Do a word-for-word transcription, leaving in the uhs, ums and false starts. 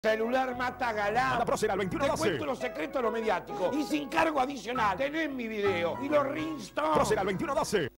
Celular mata galán. Anda, Prócer al veintiuno Te doce. cuento los secretos de lo mediático. Y sin cargo adicional. Tenés mi video. Y los ringstones. Prócer al veintiuno doce.